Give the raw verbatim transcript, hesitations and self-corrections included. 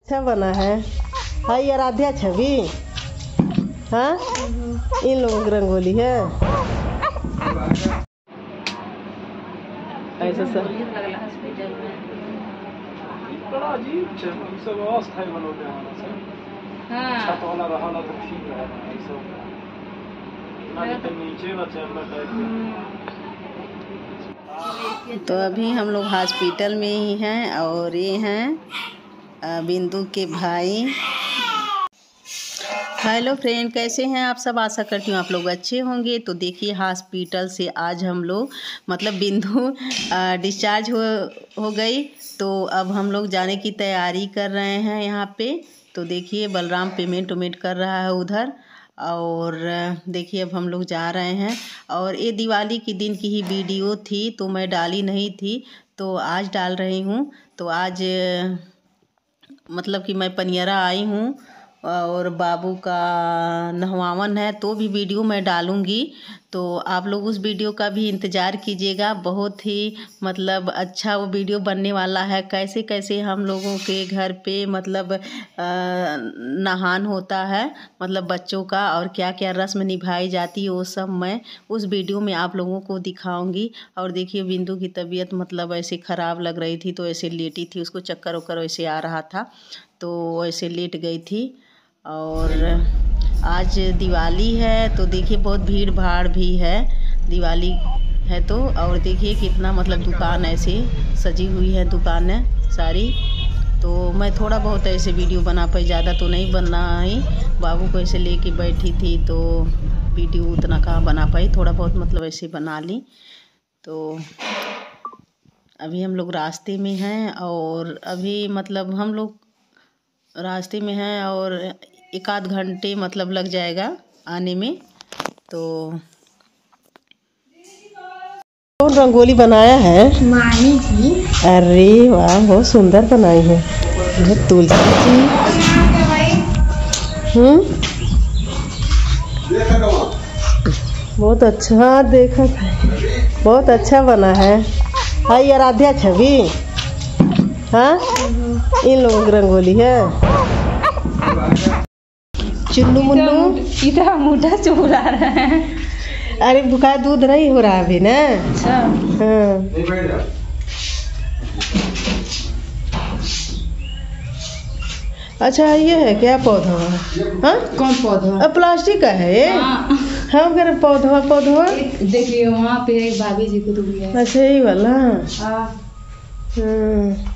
अच्छा बना है। हाय आराध्या छवि, हाँ इन लोगों की रंगोली है। ऐसा सब बड़ा अजीब छै, सब अस्थायी बनौले हैं सब। हां छत वाला रहला तो ठीक है, ऐसा ना तो नीचे ना चलना टाइप। तो अभी हम लोग हॉस्पिटल में ही हैं और ये हैं बिंदु के भाई। हेलो फ्रेंड, कैसे हैं आप सब? आशा करती हूँ आप लोग अच्छे होंगे। तो देखिए हॉस्पिटल से आज हम लोग मतलब बिंदु डिस्चार्ज हो हो गई, तो अब हम लोग जाने की तैयारी कर रहे हैं यहाँ पे। तो देखिए बलराम पेमेंट उमेंट कर रहा है उधर, और देखिए अब हम लोग जा रहे हैं। और ये दिवाली के दिन की ही वीडियो थी तो मैं डाली नहीं थी, तो आज डाल रही हूँ। तो आज मतलब कि मैं पनियरा आई हूँ और बाबू का नहवावन है, तो भी वीडियो मैं डालूँगी। तो आप लोग उस वीडियो का भी इंतज़ार कीजिएगा। बहुत ही मतलब अच्छा वो वीडियो बनने वाला है। कैसे कैसे हम लोगों के घर पे मतलब नहान होता है मतलब बच्चों का, और क्या क्या रस्म निभाई जाती है, वो सब मैं उस वीडियो में आप लोगों को दिखाऊंगी। और देखिए बिंदु की तबीयत मतलब ऐसे ख़राब लग रही थी, तो ऐसे लेटी थी, उसको चक्कर वक्कर वैसे आ रहा था, तो ऐसे लेट गई थी। और आज दिवाली है तो देखिए बहुत भीड़ भाड़ भी है, दिवाली है तो। और देखिए कितना मतलब दुकान ऐसे सजी हुई है, दुकानें सारी। तो मैं थोड़ा बहुत ऐसे वीडियो बना पाई, ज़्यादा तो नहीं बना ही। बाबू को ऐसे लेके बैठी थी तो वीडियो उतना कहाँ बना पाई, थोड़ा बहुत मतलब ऐसे बना ली। तो अभी हम लोग रास्ते में हैं, और अभी मतलब हम लोग रास्ते में हैं और एक आध घंटे मतलब लग जाएगा आने में। तो कौन रंगोली बनाया है? माही जी। अरे वाह, बहुत सुंदर बनाई है। यह तुलसी जी। हम्म बहुत अच्छा, देखा बहुत अच्छा बना है। हाय आराध्या छवि, हाँ इन लोगों की रंगोली है। चुन्नू मुन्नू सीधा मुद्दा चुरा रहे हैं। अरे बुखार दूध नहीं हो रहा अभी ना। अच्छा हाँ। अच्छा ये है क्या पौधा? हाँ कौन पौधा? अब प्लास्टिक का है ये? हाँ हाँ अगर पौधा पौधा देखिए वहाँ पे एक भाभी जी को तो भी है। अच्छा यही वाला। हाँ हाँ